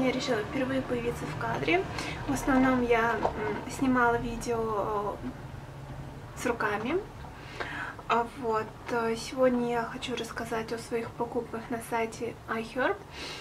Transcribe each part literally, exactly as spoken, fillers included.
я решила впервые появиться в кадре. В основном я снимала видео с руками. Вот. Сегодня я хочу рассказать о своих покупках на сайте iHerb.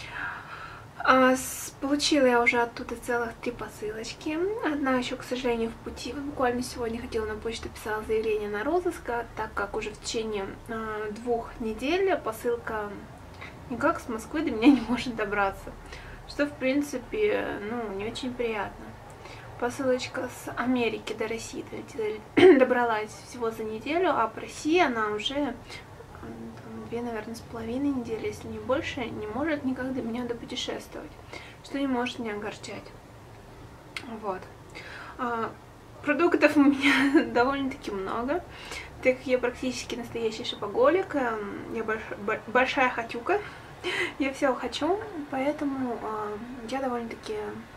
Получила я уже оттуда целых три посылочки. Одна еще, к сожалению, в пути. Буквально сегодня ходила на почту, писала заявление на розыск, так как уже в течение двух недель посылка никак с Москвы до меня не может добраться. Что, в принципе, ну, не очень приятно. Посылочка с Америки до России добралась всего за неделю, а по России она уже две, наверное, с половиной недели, если не больше, не может никак до меня допутешествовать, что не может не огорчать. Вот. А, продуктов у меня довольно-таки много, так как я практически настоящий шопоголик, я больш, большая хотюка, я все хочу, поэтому а, я довольно-таки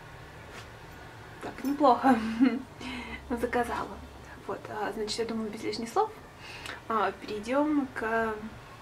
так неплохо заказала. Вот, а, значит, я думаю, без лишних слов а, перейдем к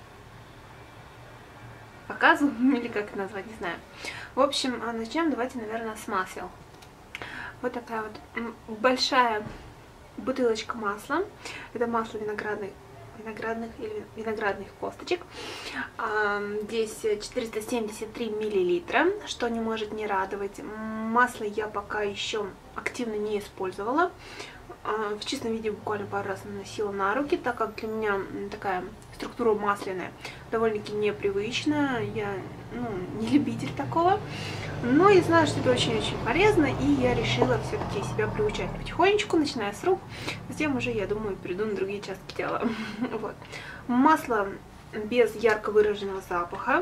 показу, или как это назвать, не знаю. В общем, начнем, давайте, наверное, с масел. Вот такая вот большая бутылочка масла. Это масло виноградных, виноградных или виноградных косточек. Здесь четыреста семьдесят три миллилитра, что не может не радовать. Масло я пока еще активно не использовала. В чистом виде буквально пару раз наносила на руки, так как для меня такая структура масляная довольно-таки непривычная. Я, ну, не любитель такого. Но я знаю, что это очень-очень полезно, и я решила все-таки себя приучать потихонечку, начиная с рук. Затем уже, я думаю, перейду на другие части тела. Вот. Масло без ярко выраженного запаха.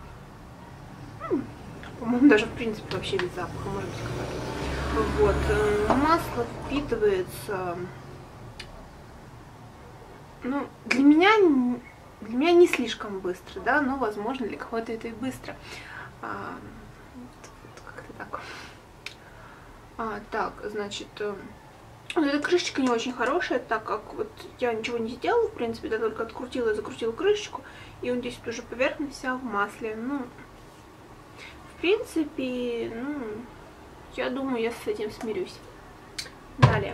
По-моему, даже в принципе вообще без запаха, можно сказать. Вот, масло впитывается, ну, для меня, для меня не слишком быстро, да, но, возможно, для кого-то это и быстро. А, как-то так. А, так, значит, вот эта крышечка не очень хорошая, так как вот я ничего не сделала, в принципе, я только открутила и закрутила крышечку, и он здесь вот уже поверхность вся в масле. Ну, в принципе, ну... я думаю, я с этим смирюсь. Далее.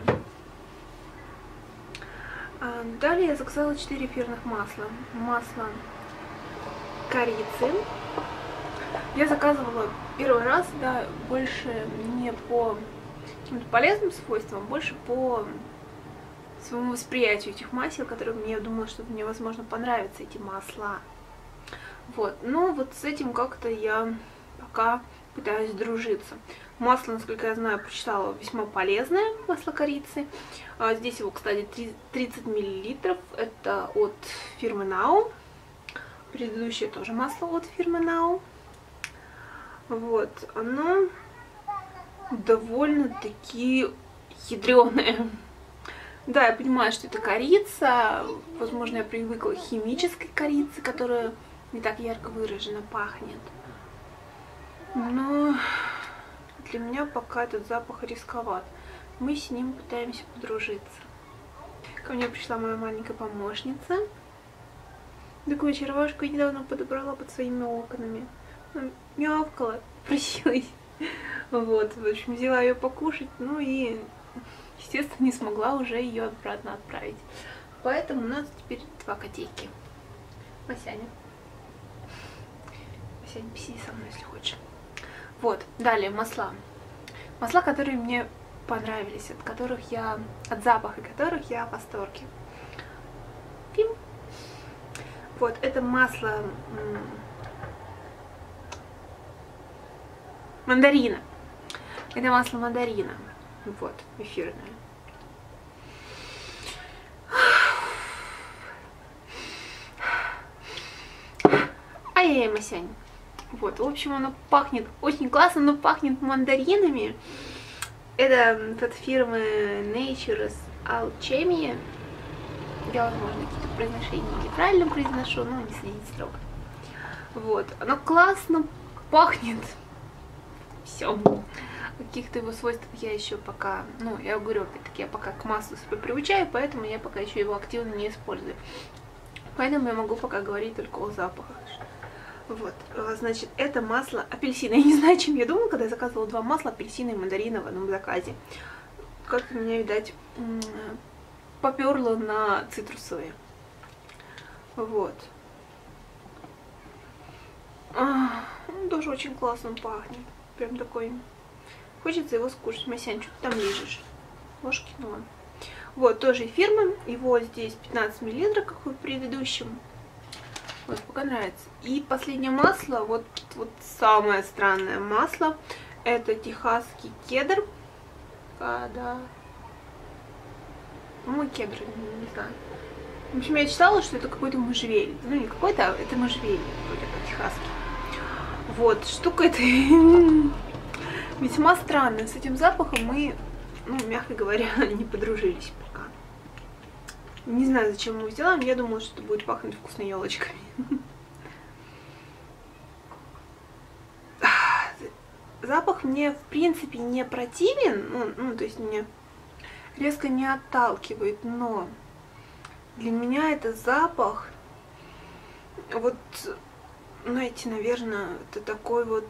Далее я заказала четыре эфирных масла. Масло корицы. Я заказывала первый раз, да, больше не по каким-то полезным свойствам, больше по своему восприятию этих масел, которые мне, я думала, что мне, возможно, понравятся эти масла. Вот. Но вот с этим как-то я пока пытаюсь дружиться. Масло, насколько я знаю, прочитала, весьма полезное, масло корицы. А здесь его, кстати, тридцать миллилитров. Это от фирмы Now. Предыдущее тоже масло от фирмы Now. Вот, оно довольно-таки ядреное. Да, я понимаю, что это корица. Возможно, я привыкла к химической корице, которая не так ярко выраженно пахнет. Но для меня пока этот запах рисковат. Мы с ним пытаемся подружиться. Ко мне пришла моя маленькая помощница. Такую очаровашку я недавно подобрала под своими окнами. Она мявкала, просилась. Вот, в общем, взяла ее покушать. Ну и, естественно, не смогла уже ее обратно отправить. Поэтому у нас теперь два котейки. Масяня. Масяня, посиди со мной, если хочешь. Вот, далее масла. Масла, которые мне понравились, от которых я, от запаха которых я в восторге. Пим. Вот, это масло мандарина. Это масло мандарина. Вот, эфирное. Ай-яй-яй, Масянь. Вот, в общем, оно пахнет очень классно, но пахнет мандаринами. Это от фирмы Nature's Alchemy. Я, возможно, какие-то произношения неправильно произношу, но не следите строго. Вот, оно классно пахнет. Все. Каких-то его свойств я еще пока, ну, я говорю, опять-таки, я пока к маслу себя приучаю, поэтому я пока еще его активно не использую. Поэтому я могу пока говорить только о запахах. Вот, значит, это масло апельсина. Я не знаю, чем я думала, когда я заказывала два масла, апельсина и мандарина в одном заказе. Как-то меня, видать, поперло на цитрусовые. Вот. А, он тоже очень классно пахнет. Прям такой. Хочется его скушать. Масян, что ты там лежишь? Ложки, ну ладно. Вот, тоже и фирмы. Его здесь пятнадцать миллилитров, как и в предыдущем. Вот, пока нравится. И последнее масло, вот, вот самое странное масло. Это техасский кедр. А, да. Ну, кедр, не, не знаю. В общем, я читала, что это какой-то можжевельник. Ну, не какой-то, а это можжевельник, вроде как техасский. Вот, штука эта весьма странная. С этим запахом мы, ну, мягко говоря, не подружились пока. Не знаю, зачем мы его взяла, но я думала, что это будет пахнуть вкусной елочками. Запах мне, в принципе, не противен, ну, ну, то есть мне резко не отталкивает, но для меня это запах, вот, знаете, наверное, это такой вот...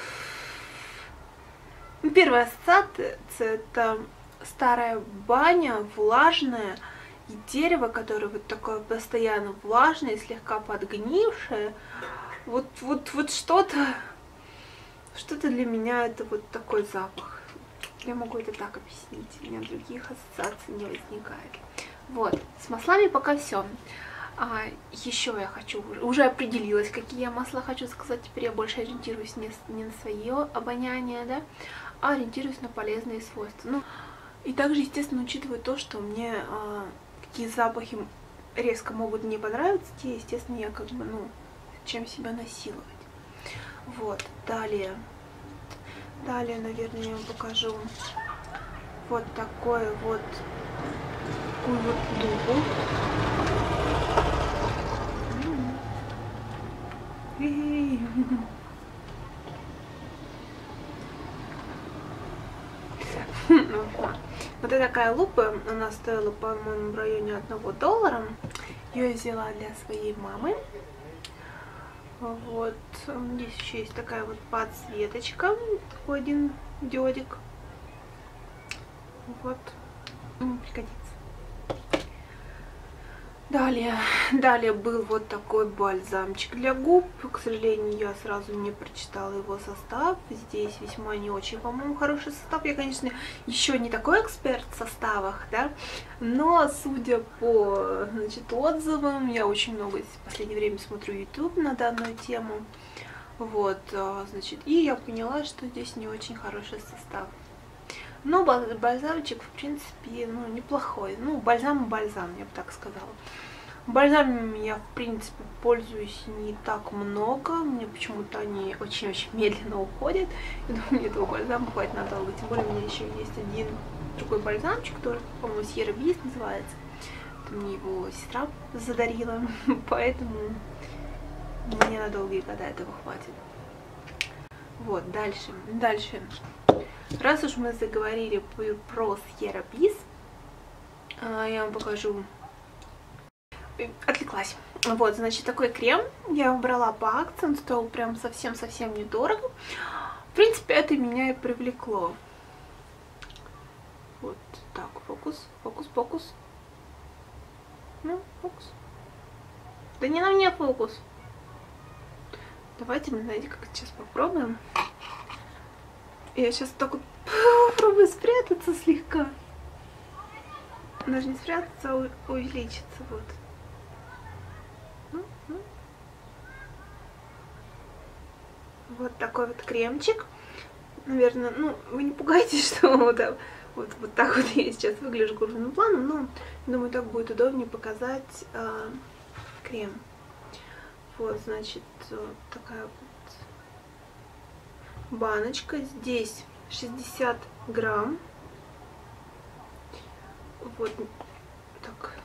Ну, первая ассоциация — это старая баня, влажная, и дерево, которое вот такое постоянно влажное, слегка подгнившее. Вот, вот, вот что-то, что-то для меня это вот такой запах. Я могу это так объяснить, у меня других ассоциаций не возникает. Вот, с маслами пока все. А, еще я хочу, уже определилась, какие я масла хочу заказать. Теперь я больше ориентируюсь не, не на свое обоняние, да, а ориентируюсь на полезные свойства. Ну, и также, естественно, учитывая то, что мне а, какие запахи резко могут не понравиться, те, естественно, я как бы, ну, чем себя насиловать. Вот, далее, далее, наверное, я вам покажу вот такое вот, такую вот дубу. Вот это такая лупа, она стоила, по-моему, в районе одного доллара. Ее я взяла для своей мамы. Вот, здесь еще есть такая вот подсветочка, такой один диодик. Вот, пригодится. Далее, далее был вот такой бальзамчик для губ. К сожалению, я сразу не прочитала его состав. Здесь весьма не очень, по-моему, хороший состав. Я, конечно, еще не такой эксперт в составах, да, но судя по, значит, отзывам, я очень много в последнее время смотрю YouTube на данную тему. Вот, значит, и я поняла, что здесь не очень хороший состав. Но бальзамчик, в принципе, ну, неплохой. Ну, бальзам-бальзам, я бы так сказала. Бальзамами я, в принципе, пользуюсь не так много. Мне почему-то они очень-очень медленно уходят. Я думаю, мне этого бальзама хватит надолго. Тем более, у меня еще есть один другой бальзамчик, который, по-моему, Сьерра Бис называется. Это мне его сестра задарила. Поэтому мне на долгие года этого хватит. Вот, дальше. Дальше. Раз уж мы заговорили про Сьерра Бис, я вам покажу. Отвлеклась. Вот, значит, такой крем я брала по акции, он стоил прям совсем-совсем недорого. В принципе, это меня и привлекло. Вот так, фокус, фокус, фокус. Ну, фокус. Да не на мне фокус. Давайте мы, знаете, как сейчас попробуем. Я сейчас так вот попробую спрятаться слегка. Даже не спрятаться, а увеличиться, вот. Вот такой вот кремчик. Наверное, ну, вы не пугайтесь, что вот, вот, вот так вот я сейчас выгляжу крупным планом, но, думаю, так будет удобнее показать э, крем. Вот, значит, вот такая вот баночка. Здесь шестьдесят грамм. Вот так.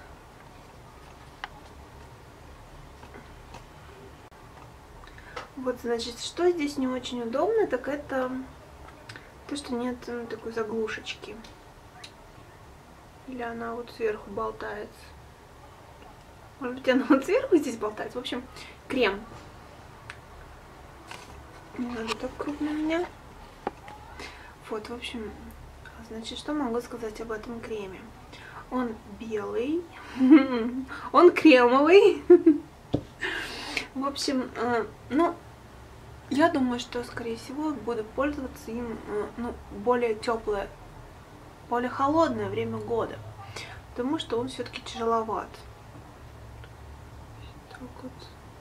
Вот, значит, что здесь не очень удобно, так это то, что нет, ну, такой заглушечки. Или она вот сверху болтается. Может быть, она вот сверху здесь болтается. В общем, крем. Не надо так крупно у меня. Вот, в общем, значит, что могу сказать об этом креме? Он белый, он кремовый. В общем, ну, я думаю, что, скорее всего, буду пользоваться им, ну, более теплое, более холодное время года, потому что он все-таки тяжеловат. Так вот.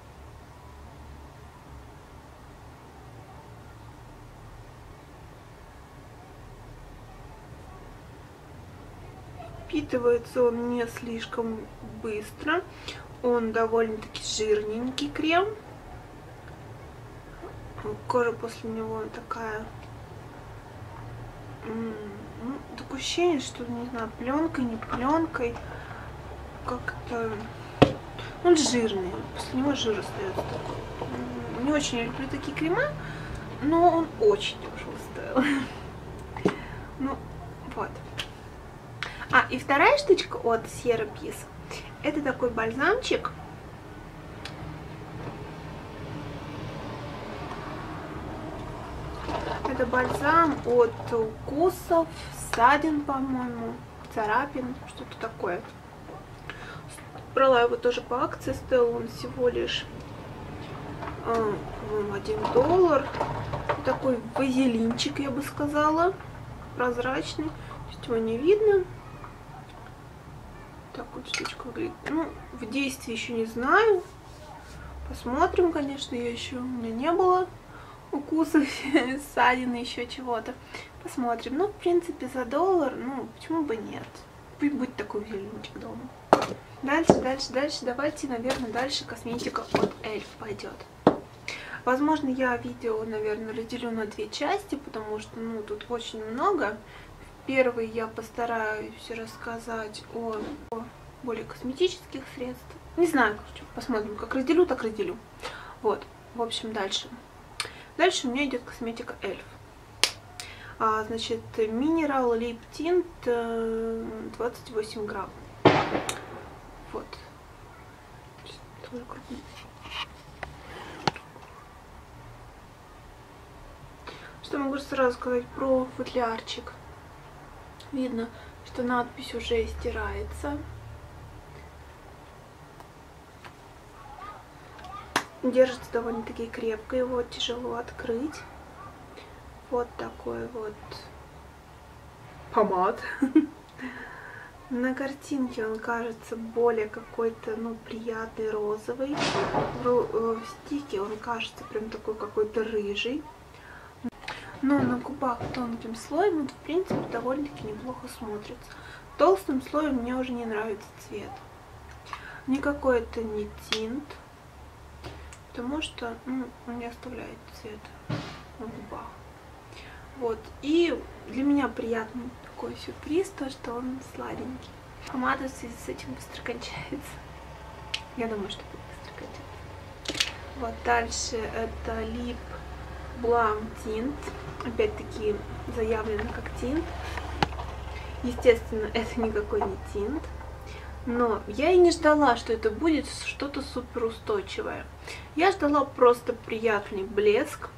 Впитывается он не слишком быстро, он довольно-таки жирненький крем. Кожа после него такая, ну, такое ощущение, что, не знаю, пленкой, не пленкой, как-то он жирный, после него жир остается такой. Не очень люблю такие крема, но он очень дешево стоил. Ну, вот. А, и вторая штучка от Sierra Peace. Это такой бальзамчик. Это бальзам от укусов, ссадин, по-моему, царапин, что-то такое. Брала его тоже по акции, стоил он всего лишь э, один доллар. Такой вазелинчик, я бы сказала, прозрачный, то есть его не видно. Так вот штучка выглядит. Ну, в действии еще не знаю. Посмотрим, конечно, я еще у меня не было укусов, ссадины, еще чего-то. Посмотрим. Ну, в принципе, за доллар, ну, почему бы нет? Пусть будет такой зеленчик дома. Дальше, дальше, дальше. Давайте, наверное, дальше косметика от эльф пойдет. Возможно, я видео, наверное, разделю на две части, потому что, ну, тут очень много. Первый я постараюсь рассказать о, о более косметических средствах. Не знаю, посмотрим, как разделю, так разделю. Вот, в общем, дальше. Дальше у меня идет косметика эльф. А, значит, Mineral Lip Tint двадцать восемь грамм. Вот. Что могу сразу сказать про футлярчик? Видно, что надпись уже стирается. Держится довольно-таки крепко, его тяжело открыть. Вот такой вот помад. На картинке он кажется более какой-то, ну, приятный розовый. В стике он кажется прям такой какой-то рыжий. Но на губах тонким слоем он, в принципе, довольно-таки неплохо смотрится. Толстым слоем мне уже не нравится цвет. Никакой это не тинт, потому что, ну, он не оставляет цвет на губах. Вот. И для меня приятный такой сюрприз, то, что он сладенький. Помада в связи с этим быстро кончается. Я думаю, что будет быстро кончаться. Вот дальше это Lip Balm Tint. Опять-таки заявлено как тинт. Естественно, это никакой не тинт. Но я и не ждала, что это будет что-то супер устойчивое. Я ждала просто приятный блеск.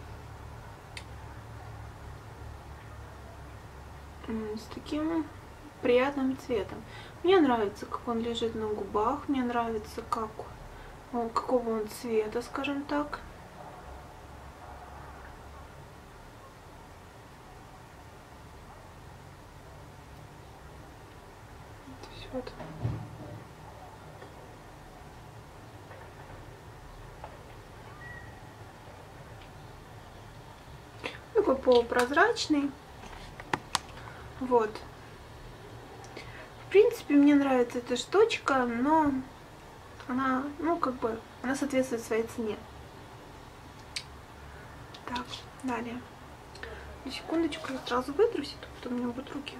С таким приятным цветом. Мне нравится, как он лежит на губах. Мне нравится, как, какого он цвета, скажем так. Вот. Такой полупрозрачный. Вот. В принципе, мне нравится эта штучка, но она, ну, как бы, она соответствует своей цене. Так, далее. На секундочку, я сразу вытрусь, а то у меня будут руки.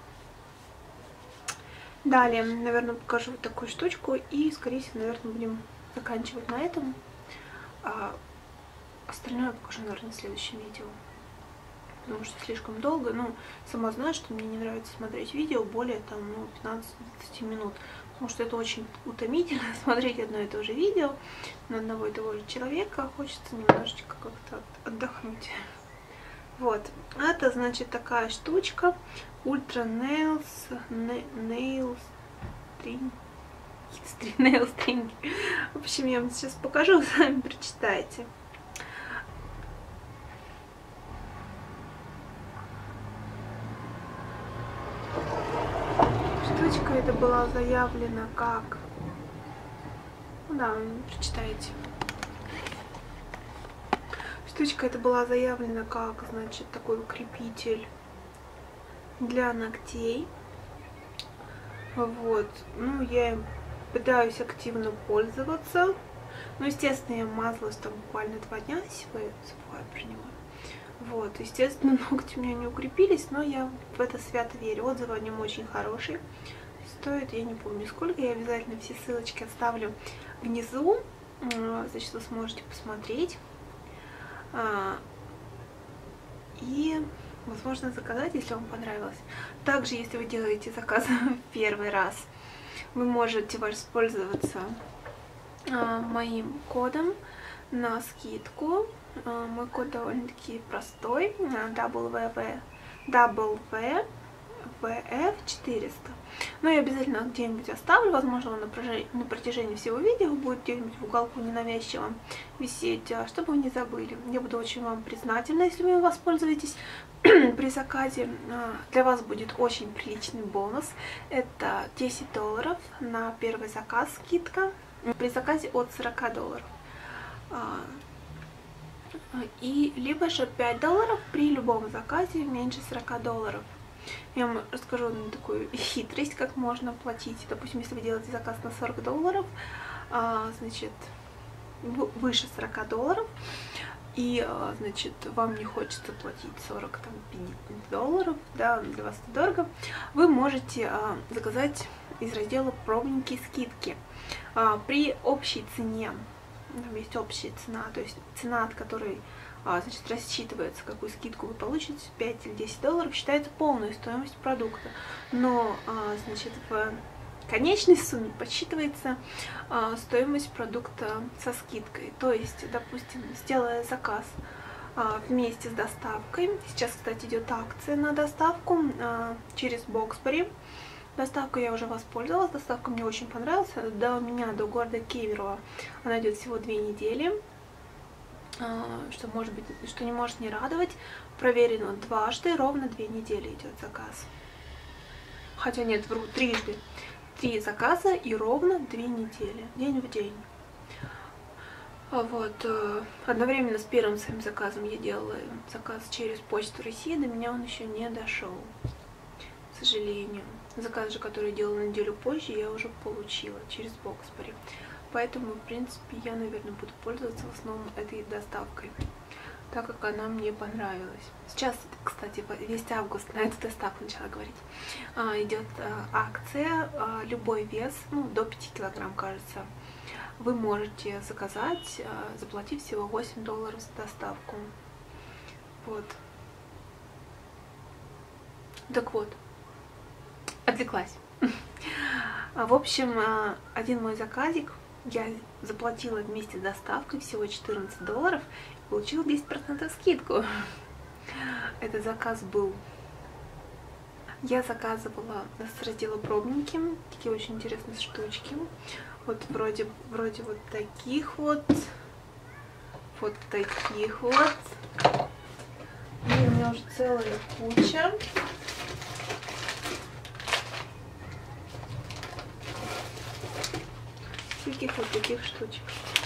Далее, наверное, покажу вот такую штучку. И, скорее всего, наверное, будем заканчивать на этом. А остальное я покажу, наверное, в следующем видео. потому что слишком долго. Ну, сама знаю, что мне не нравится смотреть видео более там, ну, пятнадцати минут. Потому что это очень утомительно смотреть одно и то же видео на одного и того же человека. Хочется немножечко как-то отдохнуть. Вот. Это, значит, такая штучка. Ultra Nails Nails String. Nail String. В общем, я вам сейчас покажу, сами прочитайте. Штучка это была заявлена как... Ну да, прочитайте. Штучка это была заявлена как, значит, такой укрепитель для ногтей. Вот. Ну, я им пытаюсь активно пользоваться. Ну, естественно, я мазалась там буквально два дня, сегодня забываю про него. Вот, естественно, ногти у меня не укрепились, но я в это свято верю. Отзывы о нем очень хорошие. Стоит, я не помню сколько, я обязательно все ссылочки оставлю внизу. Значит, вы сможете посмотреть. И, возможно, заказать, если вам понравилось. Также, если вы делаете заказ в первый раз, вы можете воспользоваться моим кодом на скидку. Мой код довольно-таки простой. дабл ю ви эф четыреста. Но я обязательно где-нибудь оставлю. Возможно, он на протяжении всего видео будет где-нибудь в уголку ненавязчиво висеть, чтобы вы не забыли. Я буду очень вам признательна, если вы воспользуетесь при заказе. Для вас будет очень приличный бонус. Это десять долларов на первый заказ, скидка. При заказе от сорока долларов. И либо же пять долларов при любом заказе меньше сорока долларов. Я вам расскажу одну такую хитрость, как можно платить. Допустим, если вы делаете заказ на сорок долларов, значит, выше сорока долларов, и, значит, вам не хочется платить сорок, там, пятьдесят долларов, да, для вас это дорого, вы можете заказать из раздела «Пробники скидки». При общей цене, там есть общая цена, то есть цена, от которой, значит, рассчитывается, какую скидку вы получите, пять или десять долларов, считается полная стоимость продукта. Но, значит, в конечной сумме подсчитывается стоимость продукта со скидкой. То есть, допустим, сделая заказ вместе с доставкой, сейчас, кстати, идет акция на доставку через Боксбери. Доставку я уже воспользовалась, доставка мне очень понравилась. До меня, до города Кемерово, она идет всего две недели. Что может быть, что не может не радовать. Проверено дважды, ровно две недели идет заказ. Хотя нет, вру, трижды. Три заказа и ровно две недели, день в день. Вот. Одновременно с первым своим заказом я делала заказ через Почту России, до меня он еще не дошел, к сожалению. Заказ же, который я делала неделю позже, я уже получила через Боксбери. Поэтому, в принципе, я, наверное, буду пользоваться в основном этой доставкой, так как она мне понравилась. Сейчас, кстати, весь август на эту доставку начала говорить. Идет акция, любой вес, ну, до пяти килограмм, кажется, вы можете заказать, заплатив всего восемь долларов за доставку. Вот. Так вот. Отвлеклась. В общем, один мой заказик я заплатила вместе с доставкой всего четырнадцать долларов и получила десять процентов скидку. Этот заказ был... Я заказывала с раздела «Пробники», такие очень интересные штучки. Вот вроде, вроде вот таких вот, вот таких вот. И у меня уже целая куча. Таких вот таких штучек.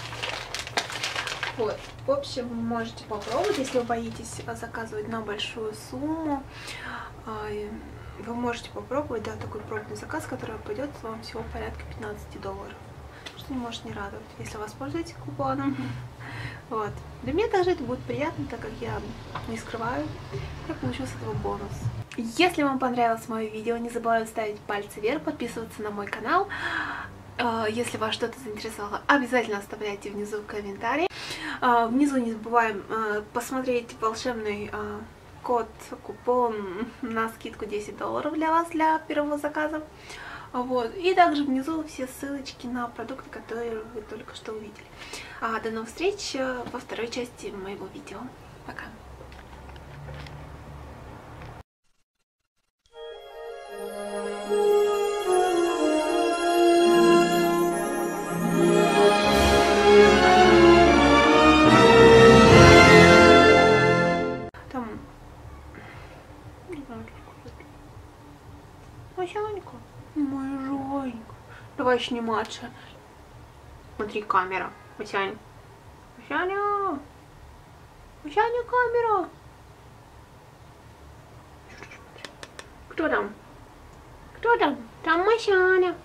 Вот. В общем, вы можете попробовать, если вы боитесь заказывать на большую сумму. Вы можете попробовать, да, такой пробный заказ, который пойдет вам всего порядка пятнадцати долларов. Что не может не радовать, если воспользуетесь купоном. Вот. Для меня также это будет приятно, так как я не скрываю, я получу с этого бонус. Если вам понравилось мое видео, не забывайте ставить пальцы вверх, подписываться на мой канал. Если вас что-то заинтересовало, обязательно оставляйте внизу комментарии. Внизу не забываем посмотреть волшебный код, купон на скидку десять долларов для вас, для первого заказа. Вот. И также внизу все ссылочки на продукты, которые вы только что увидели. А, до новых встреч во второй части моего видео. Пока! Там... Масянька, моя Жанька. Давай сниматься. Смотри, камера. Масянь. Масяня. Масяня, камера. Кто там? Кто там? Там Масяня.